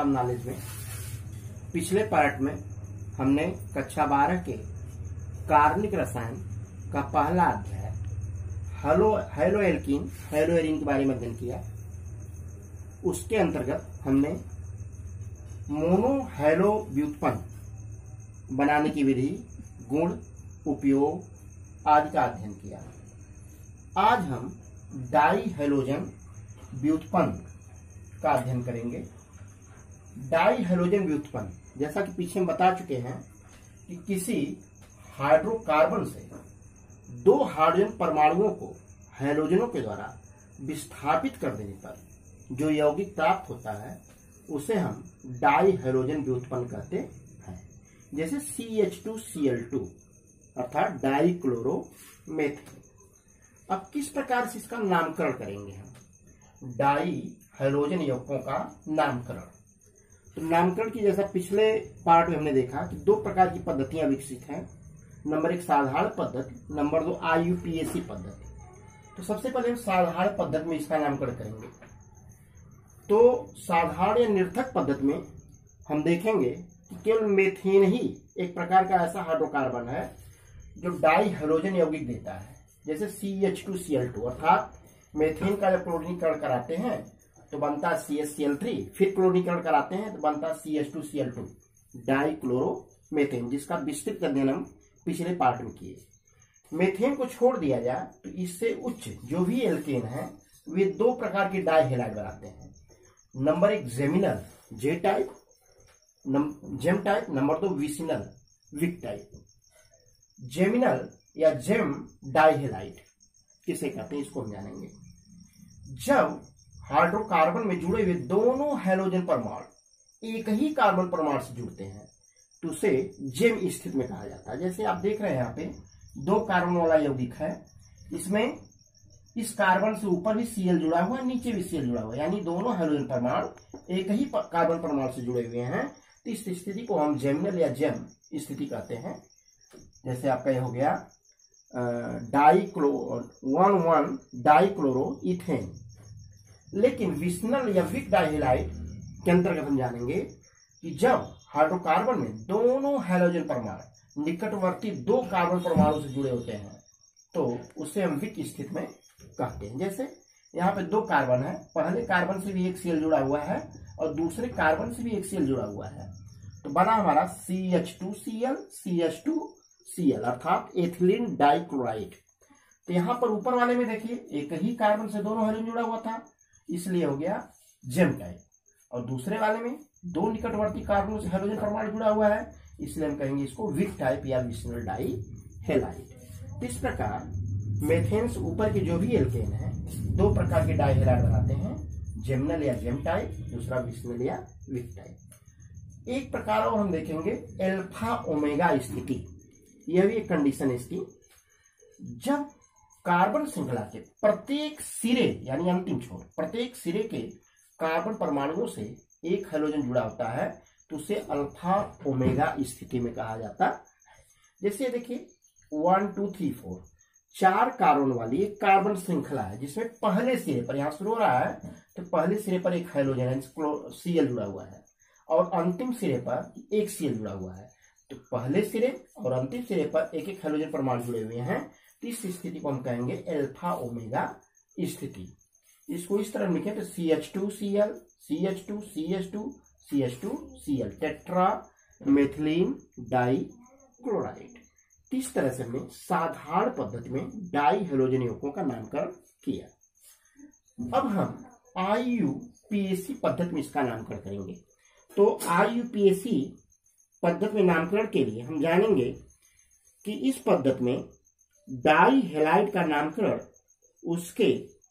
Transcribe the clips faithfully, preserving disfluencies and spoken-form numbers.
Of knowledge में पिछले part में हमने कक्षा बारह के कार्बनिक रसायन का पहला अध्याय halo halo alkene halo arene के बारे में अध्ययन किया। उसके अंतर्गत हमने मोनो हेलो व्युत्पन्न बनाने की विधि, गुण, उपयोग आदि का अध्ययन किया। आज हम डाई हेलोजन व्युत्पन्न का अध्ययन करेंगे। डाई हेलोजन व्युत्पन्न, जैसा कि पीछे हम बता चुके हैं कि किसी हाइड्रोकार्बन से दो हाइड्रोजन परमाणुओं को हेलोजनों के द्वारा विस्थापित कर देने पर जो यौगिक प्राप्त होता है उसे हम डाई हेलोजन व्युत्पन्न कहते हैं। जैसे C H two C L two अर्थात डाई क्लोरोमेथेन। अब किस प्रकार से इसका नामकरण करेंगे हम डाई हेलोजन यौगिकों का नामकरण। तो नामकरण की जैसा पिछले पार्ट में हमने देखा कि दो प्रकार की पद्धतियां विकसित हैं। नंबर एक साधारण पद्धति, नंबर दो आई यू पी ए सी पद्धति। तो सबसे पहले हम साधारण पद्धति में इसका नामकरण करेंगे। तो साधारण या निरर्थक पद्धति में हम देखेंगे कि केवल मेथेन ही एक प्रकार का ऐसा हाइड्रोकार्बन है जो डाई हेलोजन यौगिक देता है। जैसे C H two C L two अर्थात मेथेन का जब क्लोरीनीकरण कराते हैं तो बनता है C H C L three, फिर क्लोरीनीकरण कराते हैं तो बनता है C H two C L two di chloromethane, जिसका विस्तृत अध्ययन हम पिछले पार्ट में किए। मेथेन को छोड़ दिया जाए तो इससे उच्च जो भी एल्केन है वे दो प्रकार के डाई हेलाइड बनाते हैं। नंबर एक geminal J type gem type, number दो विसिनल विक टाइप। जेमिनल या जेम डाइहेलाइड किसे कहते हैं इसको हम जानेंगे। जब हाइड्रोकार्बन में जुड़े हुए दोनों हेलोजन परमाणु एक ही कार्बन परमाणु से जुड़ते हैं तो उसे जेम स्थिति में कहा जाता है। जैसे आप देख रहे हैं यहाँ पे दो कार्बन वाला यौगिक है, इसमें इस कार्बन से ऊपर भी सीएल जुड़ा हुआ है, नीचे भी सीएल जुड़ा हुआ है, यानी दोनों हेलोजन परमाणु एक ही कार्बन परमाणु से जुड़े हुए हैं। तो इस स्थिति को हम जेमिनल या जेम स्थिति कहते हैं। जैसे आपका ये हो गया di chlo one one di chloro ethane. लेकिन विसिनल या विक डाइहेलाइड के अंतर्गत हम जानेंगे कि जब हाइड्रोकार्बन में दोनों हेलोजन परमाणु निकटवर्ती दो कार्बन परमाणु से जुड़े होते हैं तो उसे हम विक स्थिति में कहते हैं। जैसे यहाँ पे दो कार्बन है, पहले कार्बन से भी एक सीएल जुड़ा हुआ है और दूसरे कार्बन से भी एक सीएल जुड़ा हुआ है, तो बना हमारा C H two C L C H two C L अर्थात एथिलीन डाइक्लोराइड। तो यहाँ पर ऊपर वाले में देखिए एक ही कार्बन से दोनों हेलोजन जुड़ा हुआ था, इसलिए हो गया जेम टाइप, और दूसरे वाले में दो निकटवर्ती कार्बन से हेलोजन परमाणु जुड़ा हुआ है, इसलिए हम कहेंगे इसको विक टाइप या विसिनल डाइहेलाइड। इस प्रकार मेथेन से ऊपर के जो भी एल्केन है दो प्रकार के डाइहेलाइड बनाते हैं, जेमिनल या जेम टाइप, दूसरा विसिनल या विक टाइप। एक प्रकार और हम देखेंगे एल्फा ओमेगा स्थिति। यह भी एक कंडीशन है इसकी। जब कार्बन श्रृंखला के प्रत्येक सिरे यानी अंतिम छोर प्रत्येक सिरे के कार्बन परमाणुओं से एक हेलोजन जुड़ा होता है तो उसे अल्फा ओमेगा स्थिति में कहा जाता है। जैसे देखिए वन टू थ्री फोर चार कार्बन वाली एक कार्बन श्रृंखला है जिसमें पहले सिरे पर यहां शुरू हो रहा है तो पहले सिरे पर एक हेलोजन है सीएल जुड़ा हुआ है और अंतिम सिरे पर एक सीएल जुड़ा हुआ है। तो पहले सिरे और अंतिम सिरे पर एक एक हेलोजन परमाणु जुड़े हुए हैं, तो इस स्थिति को हम कहेंगे अल्फा ओमेगा स्थिति। इसको इस तरह लिखें तो C H two C L C H two C H two C H two C L tetra methylene di chloride. इस तरह से हमने साधारण पद्धति में डाई हेलोजन यौगिकों का नामकरण किया। अब हम आई यू पी ए सी पद्धति में इसका नामकरण करेंगे। तो आई यू पी ए सी पद्धति में नामकरण के लिए हम जानेंगे कि इस पद्धति में डाई हेलाइड का नामकरण उसके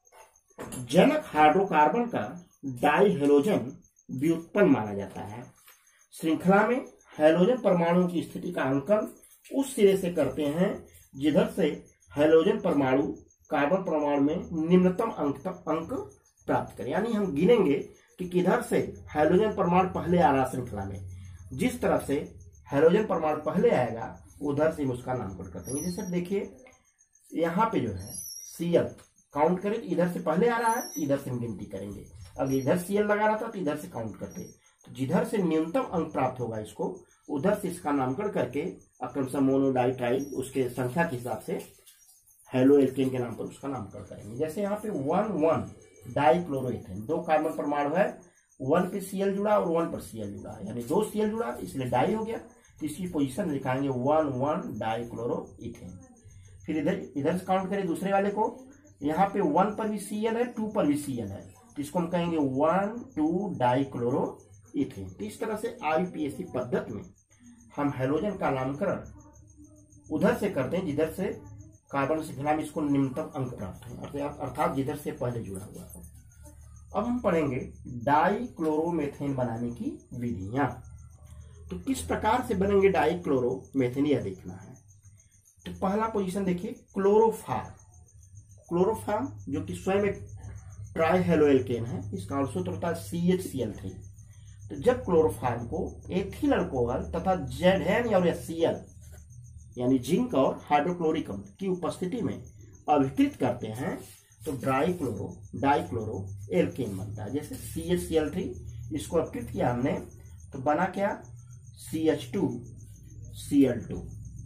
जनक हाइड्रोकार्बन का डाई हेलोजन व्युत्पन्न माना जाता है। श्रृंखला में हेलोजन परमाणु की स्थिति का अंकन उस सिरे से करते हैं जिधर से हेलोजन परमाणु कार्बन परमाणु में निम्नतम अंक तक अंक प्राप्त करें। यानी हम गिनेंगे कि किधर से हेलोजन परमाणु पहले आ रहा श्रृंखला में, जिस तरफ से हेलोजन परमाणु पहले आएगा उधर से हम उसका नामकरण करते हैं। जैसे देखिए यहाँ पे जो है सीएल काउंट करें, इधर से पहले आ रहा है, इधर से हम गिनती करेंगे। अगर इधर सीएल लगा रहा था तो इधर से काउंट करते, तो जिधर से न्यूनतम अंक प्राप्त होगा इसको, उधर से इसका नामकरण करके क्रमशः मोनोडाइट्राइल उसके संख्या के हिसाब से हेलो एल्केन के नाम पर उसका नामकरण करेंगे। जैसे यहाँ पे वन वन डाइक्लोरोइथेन, दो कार्बन परमाणु है, वन पे सीएल जुड़ा और वन पर सीएल जुड़ा, यानी दो सीएल जुड़ा इसलिए डाई हो गया, तो इसकी पोजीशन दिखाएंगे वन वन डाइक्लोरोइथेन। फिर इधर इधर से काउंट करें दूसरे वाले को, यहाँ पे वन पर भी सीएल है, टू पर भी सीएल है, तो इसको हम कहेंगे वन टू डाइक्लोरोइथेन। तो इस तरह से आईपीएससी पद्धति में हम हेलोजन का नामकरण उधर से करते हैं जिधर से कार्बन श्रृंखला में इसको निम्नतम अंक प्राप्त है, अर्थात जिधर से पहले जुड़ा हुआ हो। अब हम पढ़ेंगे डाइक्लोरोमेथेन बनाने की विधियां। तो किस प्रकार से बनेंगे डाइक्लोरोमेथेन यह देखना है। तो पहला पोजीशन देखिए क्लोरोफार्म। क्लोरोफार्म जो कि स्वयं एक ट्राई हेलो एल्केन है, इसका अर्थ होता है C H C L three. तो जब क्लोरोफार्म को एथिल अल्कोहल तथा जेड एन और एस सी एल यानी जिंक और हाइड्रोक्लोरिक अम्ल की उपस्थिति में अभिकृत करते हैं तो ड्राइक्लोरो डाइक्लोरो एल्केन बनता है। जैसे C H C L three इसको अभिकृत किया हमने तो बना क्या, C H two C L two.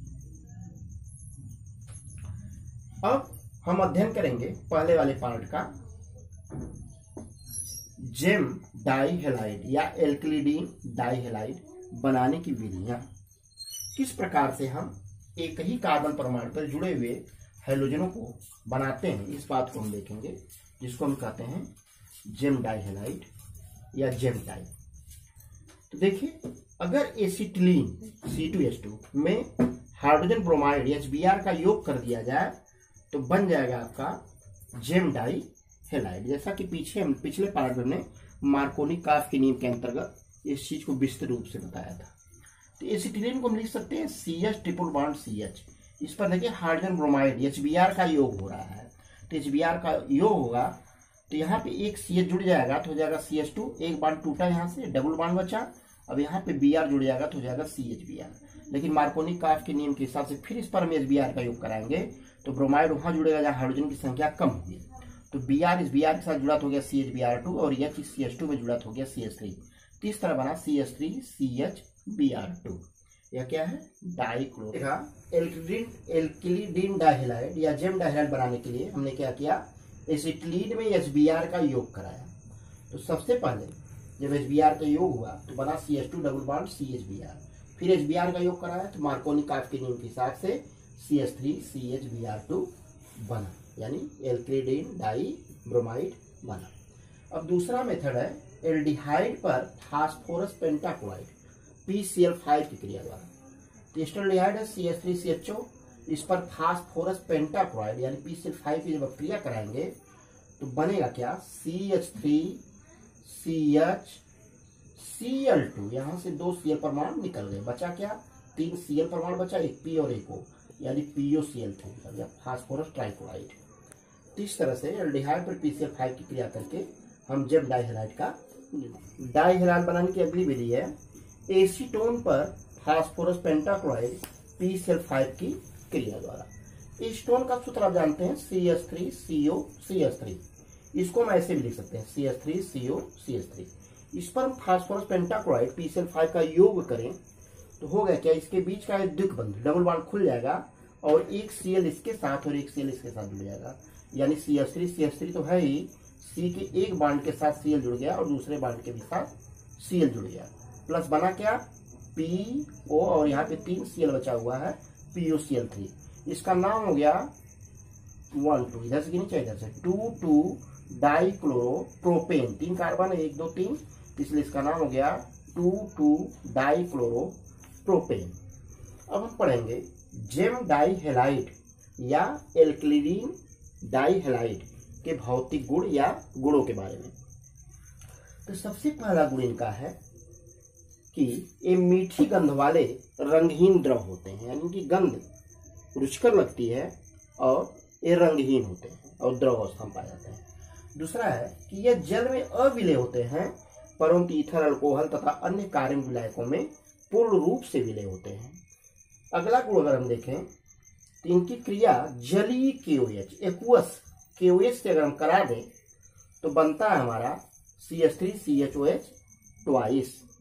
अब हम अध्ययन करेंगे पहले वाले पार्ट का, जेम डाइहेलाइड या एल्क्लिडीन डाइहेलाइड बनाने की विधियां। किस प्रकार से हम एक ही कार्बन परमाणु पर जुड़े हुए हेलोजनों को बनाते हैं, इस बात को हम देखेंगे, जिसको हम कहते हैं जेम डाइहेलाइड या जेम डाइ। तो देखिए, अगर acetylene C two H two में hydrogen bromide H B R का योग कर दिया जाए तो बन जाएगा आपका जेम डाइहेलाइड। जैसा कि पीछे हम पिछले पार्ट में हमने मार्कोनी काफ के नियम के अंतर्गत इस चीज को विस्तृत रूप से बताया था। तो एसिटिलीन को हम लिख सकते हैं C H triple bond C H. इस पर देखिए hydrogen bromide H B R का योग हो रहा है, तो एच बी आर का योग होगा तो यहाँ पे एक सी एच जुड़ जाएगा तो हो जाएगा सी एच टू, एक बॉन्ड टूटा यहाँ से, डबल बॉन्ड बचा, अब यहाँ पे बी आर जुड़ जाएगा तो हो जाएगा सी एच बी आर। लेकिन मार्कोनी काफ के नियम के हिसाब से फिर इस पर हम एच बी आर का योग कराएंगे तो ब्रोमाइड वहां जुड़ेगा जहाँ हाइड्रोजन की संख्या कम होगी, तो बी आर इस बी आर के साथ जुड़ा हो गया C H B R two और एच सी एच टू में जुड़ा हो गया सी एच थ्री। तो इस तरह बना C H three C H B R two. यह क्या है, डाइक्लोरो। एल्क्लिडीन एल्क्लिडीन डाइहेलाइड या जेम डाइहेलाइड बनाने के लिए हमने क्या किया, एसिटिलीन में एच बी आर का योग कराया। तो सबसे पहले जब एच बी आर का योग हुआ तो बना C H two double bond C H B R, फिर एच बी आर का योग कराया तो मार्कोनी काफ के नियम के हिसाब से C H three C H B R two बना, यानी एल्क्लिडीन डाई ब्रोमाइड बना। अब दूसरा मेथड है एल्डिहाइड पर phosphorus pentachloride P C L five की क्रिया द्वारा। तो एस्टल्डिहाइड है C H three C H O, इस पर फास्फोरस पेंटाक्लोराइड यानी पी सी एल फाइव की जब क्रिया कराएंगे तो बनेगा क्या, C H three C H C L two. यहां से दो सी एल परमाणु निकल गए, बचा क्या, तीन सी एल परमाणु बचा, एक पी और एक ओ, यानी P O C L three या फास्फोरस ट्राइक्लोराइड। तो इस तरह से एल्डिहाइड पर पी सी एल फाइव की क्रिया करके हम जेम डाइहेलाइड का डाइहेलाइड बनाने की अगली विधि है एसीटोन पर phosphorus pentachloride P C L five की क्रिया द्वारा। एसीटोन का सूत्र आप जानते हैं C H three C O C H three, इसको हम ऐसे भी लिख सकते हैं C H three C O C H three. इस पर हम phosphorus pentachloride P C L five का योग करें तो हो गया क्या, इसके बीच का द्विक बंध डबल बॉन्ड खुल जाएगा और एक सीएल इसके साथ और एक सीएल इसके साथ जुड़ जाएगा, यानी C H three C H three तो है ही, सी के एक बॉन्ड के साथ सीएल जुड़ गया और दूसरे बॉन्ड के भी साथ सीएल जुड़ गया, प्लस बना क्या, पी ओ और यहाँ पे तीन सीएल बचा हुआ है P O C L three. इसका नाम हो गया वन टू, इधर से नीचे इधर से टू टू डाइक्लोरो प्रोपेन, तीन कार्बन है एक दो तीन, इसलिए इसका नाम हो गया टू टू डाइक्लोरो प्रोपेन। अब हम पढ़ेंगे जेम डाइहेलाइड या एल्क्लिडीन डाइहेलाइड के भौतिक गुण या गुणों के बारे में। तो सबसे पहला गुण इनका है कि ये मीठी गंध वाले रंगहीन द्रव होते हैं, यानी कि गंध रुचिकर लगती है और ये रंगहीन होते हैं और द्रव अवस्था में पाए जाते हैं। दूसरा है कि यह जल में अविलेय होते हैं परंतु ईथर अल्कोहल तथा अन्य कार्बन विलायकों में पूर्ण रूप से विलय होते हैं। अगला गुण अगर हम देखें तो इनकी क्रिया जलीय केओएच एक्वस केओएच से अगर हम करा दें तो बनता है हमारा C H three C H O H twice,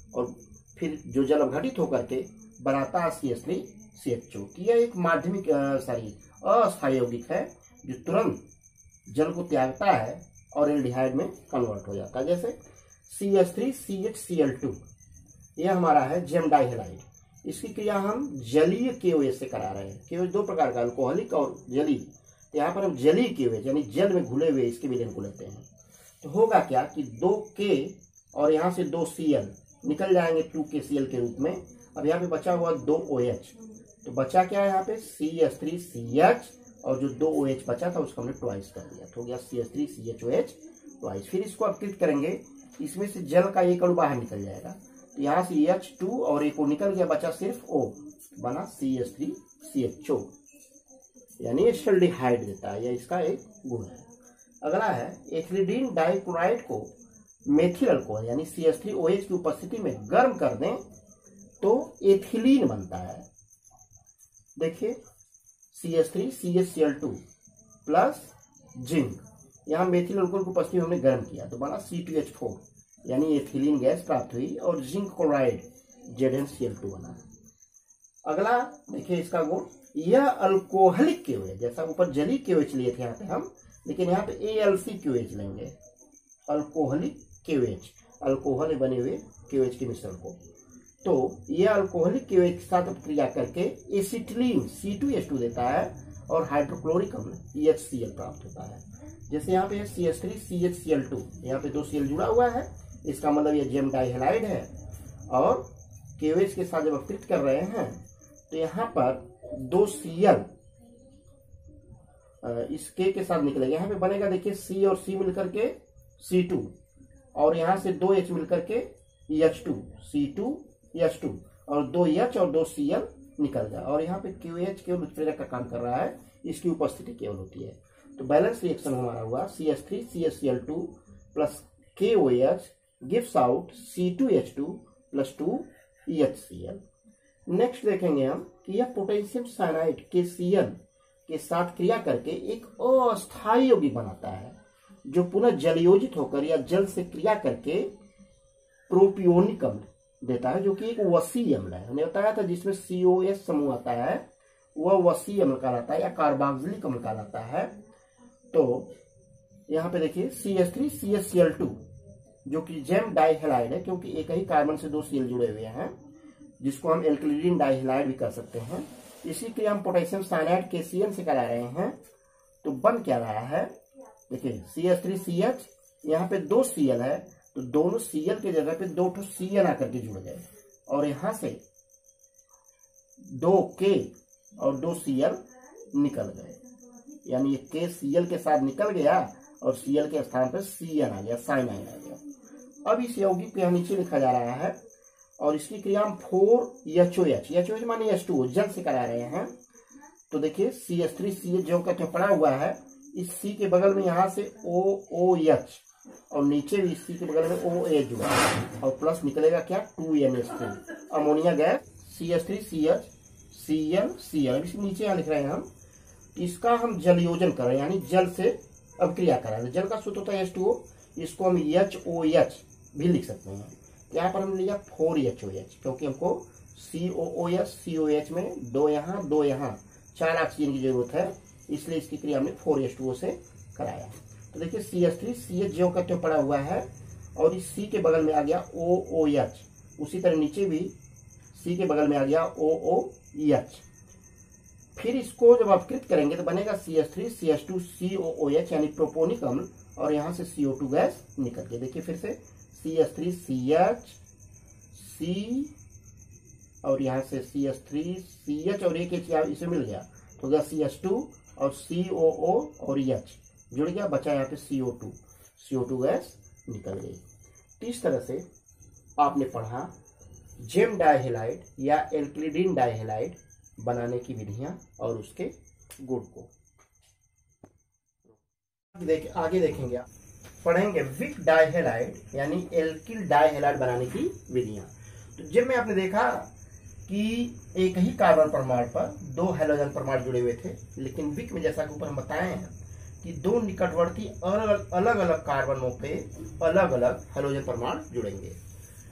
और फिर जो जल अपघटित होकर के बनाता है C H three C H O. यह एक माध्यमिक सॉरी अस्थायी यौगिक है जो तुरंत जल को त्यागता है और एल्डिहाइड में कन्वर्ट हो जाता है। जैसे C H three C H C L two, यह हमारा है जेम डाइहेलाइड। इसकी क्रिया हम जलीय केओएच से करा रहे हैं। केओएच दो प्रकार का, अल्कोहलिक और जलीय। तो यहाँ पर हम जलीय केओएच यानी जल में घुले हुए इसके विलयन को लेते हैं। तो होगा क्या कि दो के और यहाँ से दो सी एल निकल जाएंगे टू के सी एल के रूप में। अब यहाँ पे बचा हुआ दो ओ एच, तो बचा क्या है यहाँ पे C H three C H, और जो दो ओ एच बचा था उसको हमने ट्वाइस कर दिया, तो हो गया C H three C H O H twice. फिर इसको अपकृत करेंगे, इसमें से जल का एक अणु बाहर निकल जाएगा, तो यहाँ से एच टू और एक ओ निकल गया, बचा सिर्फ O, बना C H three C H O, यानी एल्डिहाइड देता है। यह इसका एक गुण है। अगला है एथिलीन डाइक्लोराइड को मेथिल अल्कोहल यानी C H three O H की उपस्थिति में गर्म कर दें तो एथिलीन बनता है। देखिए C H three C H C L two plus zinc, यहाँ मेथिल अल्कोहल की उपस्थिति में हमने गर्म किया तो बना सी टू एच फोर यानी एथिलीन गैस प्राप्त हुई और zinc chloride Z N C L two बना। अगला देखिए इसका गुण, यह अल्कोहलिक केओएच, जैसा ऊपर जलीय केओएच लिए थे यहाँ पे हम, लेकिन यहाँ पे ए एल सी केओएच लेंगे, अल्कोहलिक केओएच, अल्कोहल बने हुए केओएच के मिश्रण को। तो यह अल्कोहलिक केओएच के साथ क्रिया करके acetylene C two H two देता है और हाइड्रोक्लोरिक अम्ल एच सी एल प्राप्त होता है। जैसे यहाँ पे C H three C H C L two, यहाँ पे दो सी एल जुड़ा हुआ है, इसका मतलब ये जेम डाइहेलाइड है, और केओएच के साथ जब अपकृत कर रहे हैं तो यहाँ पर दो सी एल इस के के साथ निकलेगा, यहाँ पे बनेगा देखिए सी और सी मिलकर के सी टू, और यहाँ से दो एच मिलकर के H two, C two H two, और दो एच और दो सी एल निकल गया, और यहाँ पे क्यूएच केवल उत्प्रेरक का काम कर रहा है, इसकी उपस्थिति केवल होती है। तो बैलेंस रिएक्शन हमारा हुआ C H three C H C L two plus K O H gives out C two H two plus two E H C L. Next देखेंगे हम कि यह पोटेशियम साइनाइड के सी एल के साथ क्रिया करके एक अस्थायी यौगिक बनाता है जो पुनः जलयोजित होकर या जल से क्रिया करके प्रोपियोनिक अम्ल देता है, जो कि एक वसी अम्ल है। हमने बताया था जिसमें सी ओ एच समूह आता है वह वसी अम्ल कहलाता है या कार्बोक्सिलिक अम्ल कहलाता है। तो यहाँ पे देखिए C H three C H C L two जो कि जेम डाइहेलाइड है, क्योंकि एक ही कार्बन से दो सीएल जुड़े हुए हैं, जिसको हम एल्किलीन डाइहेलाइड भी कर सकते हैं। इसी के हम पोटेशियम साइनाइड के सी एन से करा रहे हैं, तो बन क्या रहा है देखिए C H three C H, यहाँ पे दो सीएल है तो दोनों सीएल के जगह पे दो ठो सीएल आकर के जुड़ गए, और यहाँ से दो के और दो सीएल निकल गए, यानी ये के सीएल के साथ निकल गया और सीएल के स्थान पर सीएन आ गया, साइनाइड आ गया। अब इस यौगिक को यहाँ नीचे लिखा जा रहा है और इसकी क्रिया हम four H O H, H O H माने एच टू ओ जल से करा रहे हैं। तो देखिए C H three C H जो का पड़ा हुआ है, इस सी के बगल में यहाँ से ओ ओ एच और नीचे भी इस सी के बगल में ओ एच जुड़ा है, और प्लस निकलेगा क्या two N H three ammonia gas, C H three C H C L C L. इसके नीचे यहाँ लिख रहे हैं हम, इसका हम जलयोजन कर रहे हैं, यानी जल से अभिक्रिया कर रहे हैं। जल का सूत्र होता है एच टू ओ, इसको हम एच ओ एच भी लिख सकते हैं। यहाँ पर हमने लिया फोर एच ओ एच, क्योंकि हमको सी ओ ओ एच सी ओ एच में दो यहाँ दो यहाँ चार ऑक्सीजन की जरूरत है, इसलिए इसकी क्रिया हमने फोर एच टू ओ से कराया। तो देखिए C H three C H जो का पड़ा हुआ है और इस सी के बगल में आ गया ओ ओ एच, उसी तरह नीचे भी सी के बगल में आ गया ओ ओ एच। फिर इसको जब अपकृत करेंगे तो बनेगा C H three C H two C O O H यानी प्रोपोनिक अम्ल, और यहाँ से सी ओ टू गैस निकल के देखिए फिर से C H three C H C और यहाँ से C H three C H और एक एच इसे मिल गया तो गया सी एच टू और सी ओ ओ और एच जुड़ गया, बचा यहाँ पे C O two, C O two gas निकल गई। तो इस तरह से आपने पढ़ा जेम डाइहेलाइड या एल्किलीन डाइहेलाइड बनाने की विधियां और उसके गुण को। देख, आगे देखेंगे आप पढ़ेंगे विक डाइहेलाइड यानी एल्किल डाइहेलाइड बनाने की विधियां। तो जेम में आपने देखा कि एक ही कार्बन परमाणु पर दो हैलोजन परमाणु जुड़े हुए थे, लेकिन विक में जैसा कि ऊपर हम बताए हैं कि दो निकटवर्ती अलग अलग अलग कार्बनों पे अलग अलग हैलोजन परमाणु जुड़ेंगे।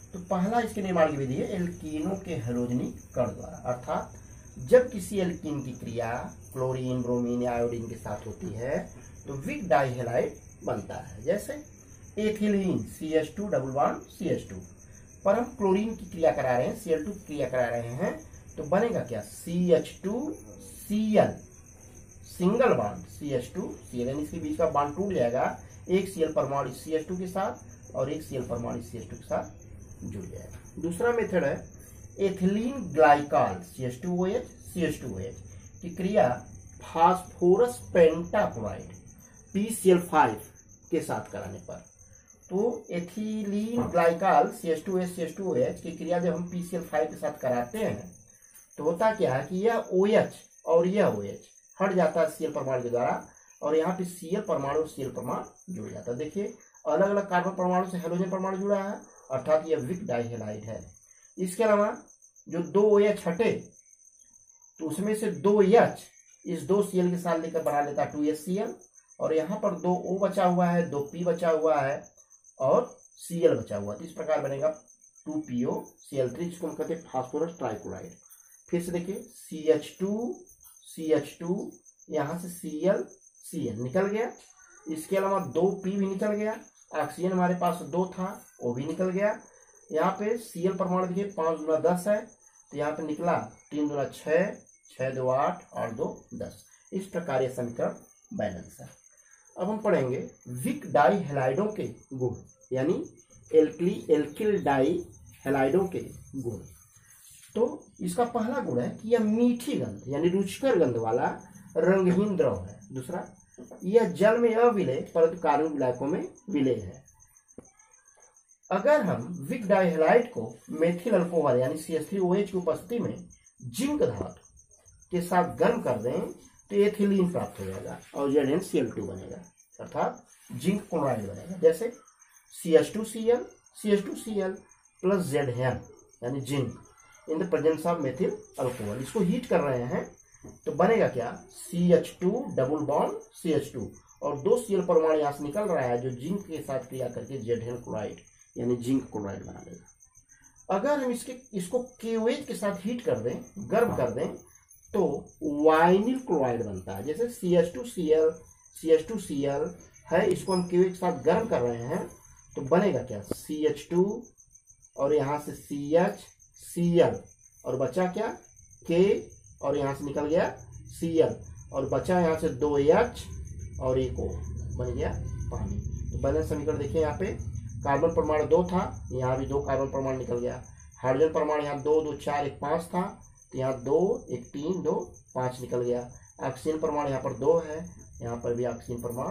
तो पहला इसके निर्माण की विधि है एल्कीनों के हैलोजनी कण द्वारा, अर्थात जब किसी एल्कीन की क्रिया क्लोरीन, ब्रोमीन या आयोडीन के साथ होती है तो विक डाइहैलाइड बनता है। जैसे ethylene C H two double bond C H two, पर हम क्लोरीन की क्रिया करा रहे हैं, सी एल टू की क्रिया करा रहे हैं, तो बनेगा क्या C H two C L single bond C H two C L, यानी इसके बीच का बॉन्ड टूट जाएगा, एक सी एल परमाणु सी एच टू के साथ और एक सी एल परमाणु सी एच टू के साथ जुड़ जाएगा। दूसरा मेथड है ethylene glycol C H two O H C H two O H की क्रिया phosphorus pentachloride P C L five के साथ कराने पर, तो ethylene glycol C H two H C H two O H की क्रिया जब हम पी सी एल फाइव के साथ कराते हैं तो होता क्या है कि यह OH और यह OH हट जाता है Cl परमाणु के द्वारा और यहाँ पे Cl परमाणु और Cl परमाणु जुड़ जाता है। देखिए अलग अलग कार्बन परमाणु से हेलोजन परमाणु जुड़ा है, अर्थात यह विक डाइहैलाइड है। इसके अलावा जो दो OH हटे तो उसमें से दो H इस दो Cl के साथ लेकर बना लेता है टू एच सी एल, और यहाँ पर दो O बचा हुआ है, दो P बचा हुआ है और Cl बचा हुआ है, तो इस प्रकार बनेगा two P O C L three, जिसको हम कहते हैं फास्फोरस ट्राइक्लोराइड। फिर से देखिए C H two C H two, यहाँ से Cl Cl निकल गया, इसके अलावा दो P भी निकल गया, ऑक्सीजन हमारे पास दो था वो भी निकल गया, यहाँ पे Cl परमाणु देखिए पाँच गुना दस है, तो यहाँ पे निकला तीन गुना छः, छः दो आठ और दो दस। इस प्रकार यह समीकरण बैलेंस है। अब हम पढ़ेंगे विक डाइहैलाइडों के गुण, यानी एल्किली एल्किल डाइहैलाइडों के गुण। तो इसका पहला गुण है कि यह मीठी गंध यानी रुचिकर गंध वाला रंगहीन द्रव है। दूसरा, यह जल में अविलेय परंतु कार्बनिक विलायकों में विलेय है। अगर हम विक डाइहैलाइड को मेथिल अल्कोहल यानी C H three O H की उपस्थिति में जिंक धातु के साथ गर्म कर दें तो एथिलीन प्राप्त हो जाएगा और Z N C L two बनेगा, अर्थात जिंक क्लोराइड बनेगा। जैसे C H two C L C H two C L plus Z N यानी zinc in the presence of methyl alcohol. इसको हीट कर रहे हैं तो बनेगा क्या C H two double bond C H two और दो Cl परमाणु यहाँ से निकल रहा है जो जिंक के साथ क्रिया करके जेड एन क्लोराइड यानी जिंक क्लोराइड बना देगा। अगर हम इसके इसको के ओ एच के साथ हीट कर दें, गर्म कर दें, तो वाइनिल क्लोराइड बनता है। जैसे C H two C L C H two C L है, इसको हम के ओ एच के साथ गर्म कर रहे हैं तो बनेगा क्या सी एच टू और यहाँ से सी एच सी एल और बचा क्या K और यहाँ से निकल गया Cl और बचा यहाँ से दो H और एक O, बन गया पानी। तो बैलेंस समीकरण देखिए, यहाँ पे कार्बन परमाणु दो था, यहाँ भी दो कार्बन परमाणु निकल गया। हाइड्रोजन परमाणु यहाँ दो दो चार एक पाँच था, तो यहाँ दो एक तीन दो पाँच निकल गया। ऑक्सीजन परमाणु यहाँ पर दो है, यहाँ पर भी ऑक्सीजन परमाणु।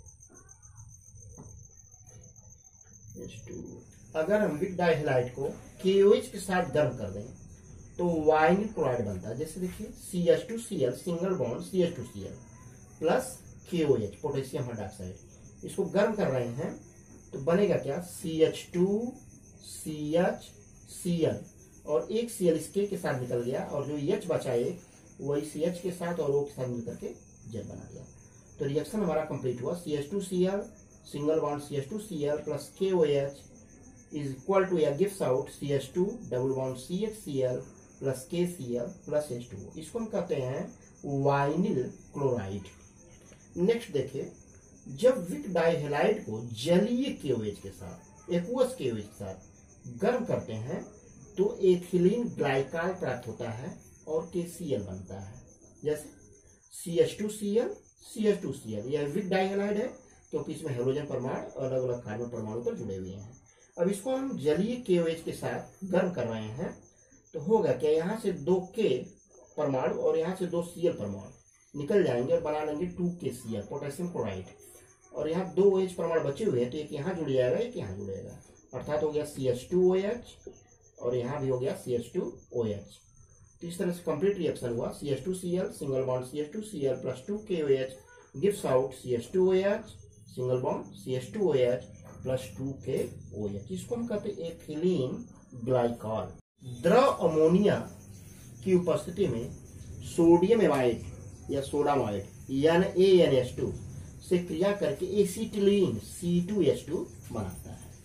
अगर हम विक डाइहैलाइड को के ओ एच के साथ गर्म कर दें तो वाइनिल क्लोराइड बनता है। जैसे देखिए C H two C L single bond C H two C L plus K O H potassium hydroxide, इसको गर्म कर रहे हैं तो बनेगा क्या C H two C H C L और एक Cl इसके के साथ निकल गया और जो H बचा एक वही सी एच के साथ और O के साथ मिल करके जेल बना दिया। तो रिएक्शन हमारा कंप्लीट हुआ। C H two C L single bond C H two C L plus K O H is equal to या gives out C H two double bond C H C L plus K C L plus H two O. इसको हम कहते हैं vinyl chloride. Next देखिए, जब Wick डाइहैलाइड को जलीय के ओ एच के साथ एक्वस के ओ एच के साथ गर्म करते हैं तो एथिलीन ग्लाइकॉल प्राप्त होता है और के सी एल बनता है। जैसे C H two C L C H two C L, यह विक डाइहैलाइड है क्योंकि इसमें हेलोजन परमाणु अलग अलग कार्बन परमाणु पर जुड़े हुए हैं। अब इसको हम जलीय के ओ एच के साथ गर्म कर रहे हैं तो होगा क्या, यहाँ से दो के परमाणु और यहाँ से दो Cl परमाणु निकल जाएंगे और बना लेंगे टू के सी एल पोटेशियम क्लोराइड, और यहाँ दो OH परमाणु बचे हुए हैं तो एक यहाँ जुड़ जाएगा एक यहाँ जुड़ेगा, अर्थात हो गया C H two O H और यहाँ भी हो गया C H two O H. तो इस तरह से कंप्लीट रिएक्शन हुआ। C H two C L single bond C H two C L plus two K O H gives out C H two O H single bond C H two O H plus two K O H. इसको हम कहते हैं ethylene glycol. द्रव ammonia की उपस्थिति में sodium amide या sodamide यानी ए एन एच टू से क्रिया करके acetylene C two H two बनाता है।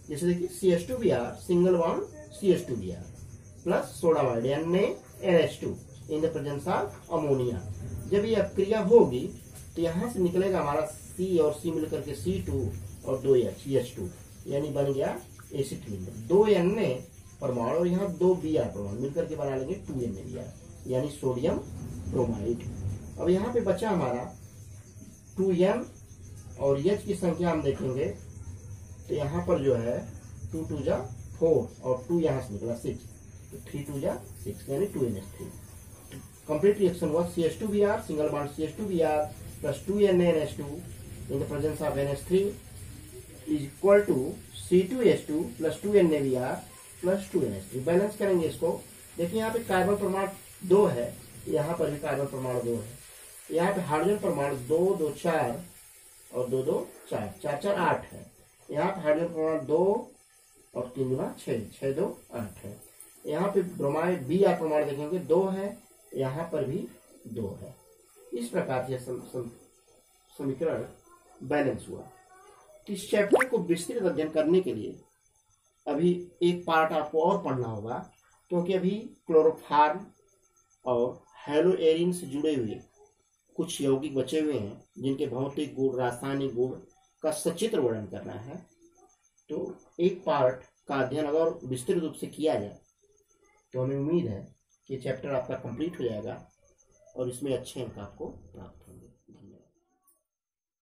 जैसे देखिए C H two B R single bond C H two B R plus sodamide N H two in the presence of ammonia. जब ये अपक्रिया होगी तो यहाँ से निकलेगा हमारा C और C मिलकर के सी टू और दो एच एच टू, यानी बन गया एसिटिलीन। दो एन परमाणु और यहाँ दो बी आर परमाणु मिलकर के बना लेंगे two N A B R, यानी सोडियम ब्रोमाइड। अब यहाँ पे बचा हमारा टू एन और H की संख्या हम देखेंगे तो यहाँ पर जो है टू टू जा फोर और टू यहाँ से निकला सिक्स, तो थ्री टू जा सिक्स यानी two N H three. Complete reaction हुआ C H two B R single bond C H two B R plus two N N H two in the presence of N H three is equal to C two H two plus two N A B R plus two N H three. Balance करेंगे इसको। देखिए यहाँ पे carbon परमाणु दो है, यहाँ पर भी कार्बन परमाणु दो है, यहाँ पे हाइड्रोजन परमाणु दो दो चार और दो दो चार, चार चार आठ है। यहाँ पे हाइड्रोजन परमाणु दो और तीन गुना छह, छह दो आठ है। यहाँ पे ब्रोमाइड बी आर परमाणु देखेंगे दो है, यहाँ पर भी दो है। इस प्रकार से सम, सम, समीकरण बैलेंस हुआ। इस चैप्टर को विस्तृत अध्ययन करने के लिए अभी एक पार्ट आपको और पढ़ना होगा, क्योंकि अभी क्लोरोफार्म और हेलोएरिन से जुड़े हुए कुछ यौगिक बचे हुए हैं जिनके भौतिक गुण रासायनिक गुण का सचित्र वर्णन करना है। तो एक पार्ट का अध्ययन अगर विस्तृत रूप से किया जाए तो हमें उम्मीद है कि चैप्टर आपका कंप्लीट हो जाएगा और इसमें अच्छे अंक आपको प्राप्त